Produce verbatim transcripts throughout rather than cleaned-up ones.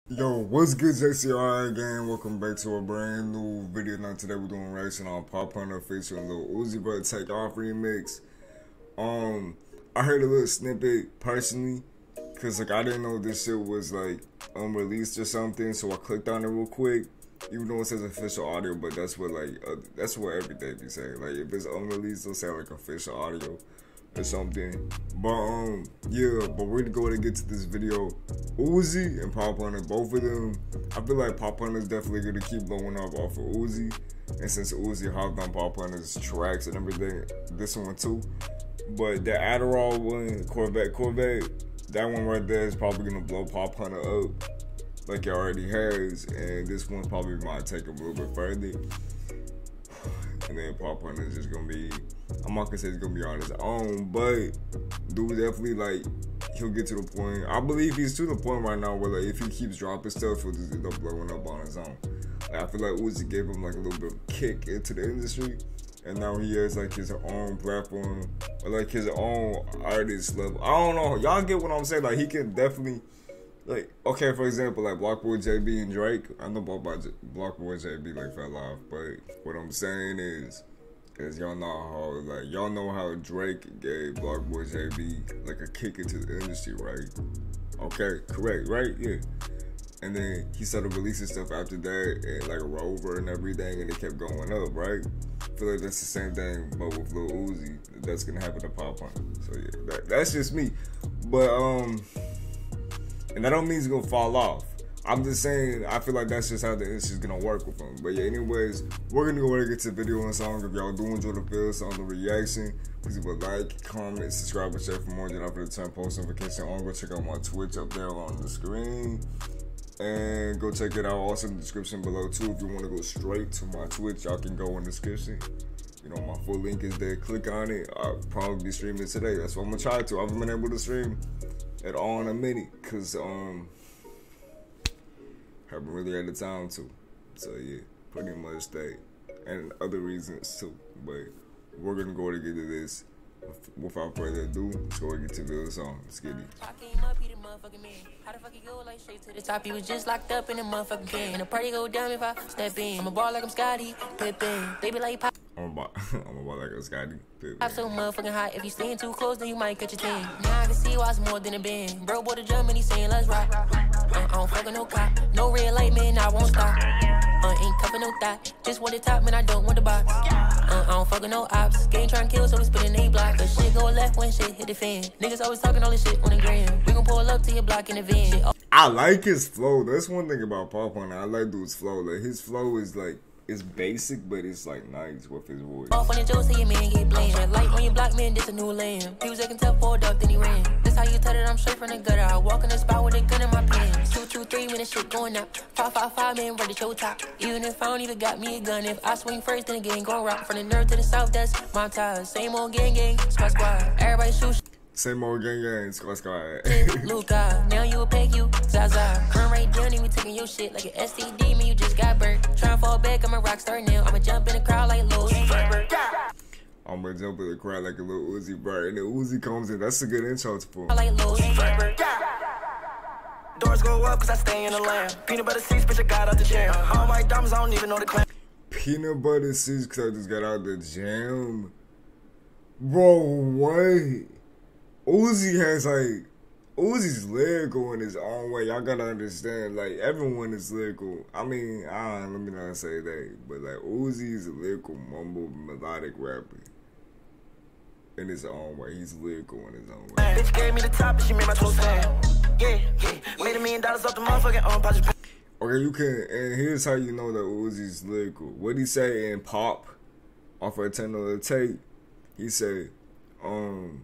Yo, what's good, J C R I again? Welcome back to a brand new video. Now today we're doing reaction on Popp Hunna featuring Lil Uzi Vert Take Off remix. Um, I heard a little snippet personally, cause like I didn't know this shit was like unreleased or something, so I clicked on it real quick. Even though it says official audio, but that's what like uh, that's what everything be saying. Like if it's unreleased, it'll say like official audio or something. But um yeah, but we're gonna go ahead and get to this video. Uzi and Popp Hunna, both of them, I feel like Popp Hunna is definitely gonna keep blowing up off of Uzi. And since Uzi hopped on Popp Hunna's tracks and everything, this one too. But the Adderall one, Corvette, Corvette, that one right there is probably gonna blow Popp Hunna up like it already has. And this one probably might take him a little bit further. And then Popp Hunna is just gonna be, I'm not gonna say it's gonna be on his own, but dude definitely like, he'll get to the point. I believe he's to the point right now where like if he keeps dropping stuff, he'll just end up blowing up on his own. Like, I feel like Uzi gave him like a little bit of kick into the industry, and now he has like his own platform, or like his own artist level. I don't know, y'all get what I'm saying? Like he can definitely, like, okay, for example, like Blockboy J B and Drake. I know Blockboy J B like fell off, but what I'm saying is, is y'all know how like y'all know how Drake gave Blockboy J B like a kick into the industry, right? Okay, correct, right? Yeah. And then he started releasing stuff after that, and like Rover and everything, and it kept going up, right? I feel like that's the same thing, but with Lil Uzi, that's gonna happen to Popp Hunna. So yeah, that, that's just me. But um. And that don't mean he's gonna fall off. I'm just saying, I feel like that's just how the industry's gonna work with him. But yeah, anyways, we're gonna go ahead and get to the video and song. If y'all do enjoy the video song, the reaction, please leave a like, comment, subscribe, and share for more. Then after the turn post notification on, go check out my Twitch up there on the screen. And go check it out also in the description below too. If you wanna go straight to my Twitch, y'all can go in the description. You know, my full link is there. Click on it. I'll probably be streaming today. That's what I'm gonna try to. I haven't been able to stream at all in a minute, cause um haven't really had the time to. So yeah, pretty much that, and other reasons too. But we're gonna go to get to this. Without further ado, let's go and get to the song. Let's get it. I came up, he the motherfucking man. How the fuck he go like straight to the top? He was just locked up in the motherfucking can. And the party go down if I step in. I'm a ball like I'm Scotty Pippen. They be like pop. I'm a ball, I'm a ball like I'm Scotty Pippen. Pop so motherfucking hot. If you staying too close, then you might catch a thing. Now I can see why it's more than a band. Bro bought a drum and he saying let's rock. Uh, I don't fucking no cop. No red light, man, I won't stop. Uh, ain't cuffing no thought. Just want the top, man, I don't want the box. Uh, I don't fucking no ops. Game trying to kill, so we spinning a block. But shit go left when shit hit the fan. Niggas always talking all this shit on the gram. We gon' pull up to your block in the van. Shit, oh. I like his flow. That's one thing about Popp Hunna. I like dude's flow. Like his flow is like, it's basic, but it's like nice with his voice. Off on the Joe, say your man get blamed. Red light on your block, man, this a new land. He was acting tough for a duck, then he ran. That's how you tell it, I'm straight from the gutter. I walk in the spot with a gun in my pants. Two, two, three, when the shit going up. Five, five, five, man, ready to show top. Even if I don't even got me a gun, if I swing first, then the gang gon' rock. From the north to the south, that's my ties. Same old gang, gang, squad, squad. Everybody shoot. Same old gang, gang, squad, squad. Luca, now you a peg, you Zaza. Run right down, and we taking your shit like an S T D, man, you just got burnt. Tryna fall back, I'm a rock star now. I'ma jump in the crowd like Lil Uzi Vert. I'm gonna jump in the crowd like a Lil Uzi Vert, and the Uzi comes in. That's a good intro for him. Like Lil Uzi Vert. Doors go up cause I stay in the land. Peanut butter seats, bitch, I got out the jam. All white diamonds, I don't even know the clan. Peanut butter seats cause I just got out the jam. Bro, what? Uzi has like, Uzi's lyrical in his own way. Y'all gotta understand, like, everyone is lyrical. I mean, I don't, let me not say that, but like, Uzi is a lyrical, mumble, melodic rapper in his own way. He's lyrical in his own way. Bitch gave me the top and she made my toes stand. Yeah, yeah. Made a million dollars off the motherfucking um, project. Okay, you can, and here's how you know that Uzi's lyrical. What'd he say in Pop, off of a ten dollar tape? He said, um,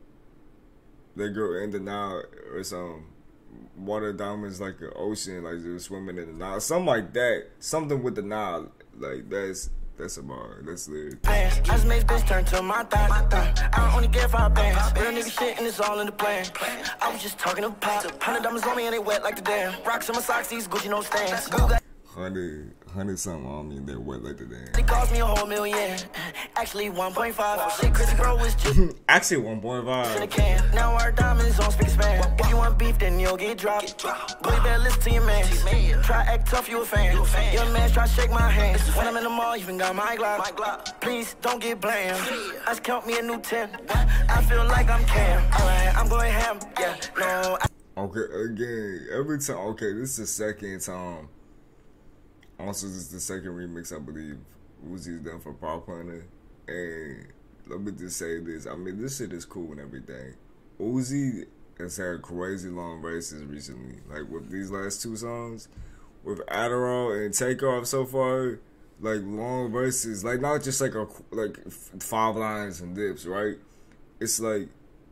that girl in the Nile or some water diamonds like the ocean, like they're swimming in the Nile, something like that. Something with the Nile, like that's that's about it. That's lyric. I just made bitch turn to my thigh. I only get five bands. Real nigga shit and it's all in the plan. I was just talking to Pop. Hundred diamonds on me and they wet like the dam. Rocks on my socks, these Gucci no stands. Hundred, hundred something on me, they wet like the damn. It cost me a whole million. Actually one point five. Shit, Chris bro was just actually one point five. In a can. Now our diamonds on speaker span. If you want beef, then you'll get dropped. Boy, better listen to your man. Try act tough, you a fan. You a fan. Young man try shake my hand. When I'm in the mall, even got my Glock. My Glock. Please don't get blamed. I just count me a new ten. I feel like I'm Cam. Alright, I'm going ham. Yeah, no. I Okay, again, every time. Okay, this is the second time. Also, this is the second remix I believe Uzi's done for Popp Hunna. And let me just say this. I mean, this shit is cool and everything. Uzi has had crazy long verses recently. Like with these last two songs, with Adderall and Takeoff so far, like long verses. Like not just like a like five lines and dips, right? It's like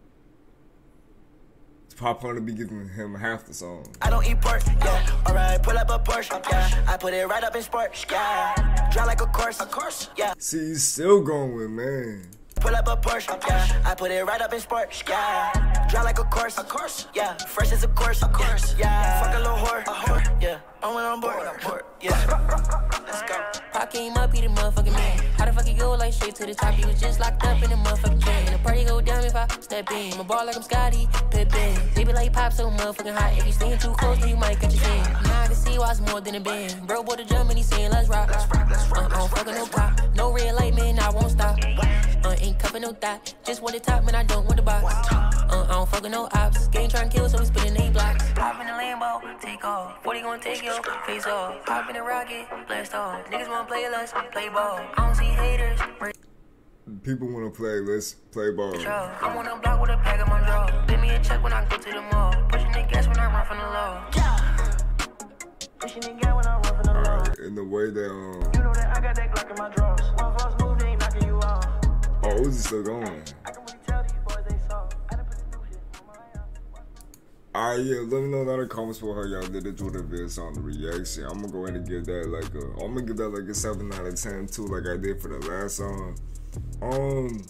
Popp Hunna be giving him half the song. I don't eat pork, yeah. Alright, pull up a Porsche, yeah. I put it right up in sport, yeah. Drive like a course, of course, yeah. See, he's still going, man. Pull up a Porsche, yeah. I put it right up in sport, yeah. Drive like a course, of course, yeah. Fresh as a course, of course, yeah. Fuck a little whore, a whore, yeah. I went on board, on board, yeah. Let's go. Pop came up, he the motherfucking man. How the fuck he go like straight to the top? He was just locked up in the motherfucking chain. And the party go down if I step in. My ball like I'm Scotty Pippen. They be like Pop so motherfucking hot. If you staying too close, then you might catch your sin. Now I can see why it's more than a band. Bro, boy, the jump and he saying let's rock. Let's rock, let's rock. Uh, I don't fucking no pop. No red light, man, I won't stop. Uh, ain't cuffing no thought. Just want the top, man, I don't want the box. Uh, I don't fucking no ops. Gang trying to kill, so we spinning eight blocks. Pop in the Lambo, take off. forty gonna take your face off. Pop in the rocket, blast off. Niggas wanna play, let's play ball. I don't see haters. People wanna play, let's play ball. I'm on a block with a pack of my draw. Give me a check when I go to the mall. Pushing the gas when I run from the law. Pushing the gas when I run from the law. Alright, in the way that, um... You know that I got that Glock in my drawers. One false move, they ain't knocking you off. Oh, Uzi's still going. I can really tell these boys they soft. I done put the new shit on my Alright, yeah, let me know down in the comments for how y'all did the Jordan Vert on the reaction. I'm gonna go ahead and give that like a, I'm gonna give that like a seven out of ten too, like I did for the last song. Um,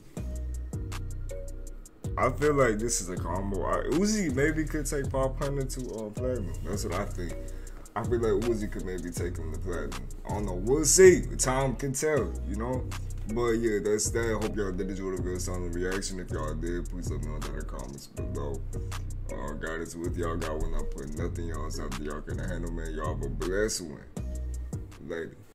I feel like this is a combo. I, Uzi maybe could take Popp Hunna to uh, platinum. That's what I think. I feel like Uzi could maybe take him to platinum. I don't know. We'll see. Time can tell, you know? But yeah, that's that. I hope y'all did enjoy the Vert on the reaction. If y'all did, please let me know down in the comments below. Uh, God is with y'all. God will not put nothing else after y'all can handle, man. Y'all have a blessed one. Later.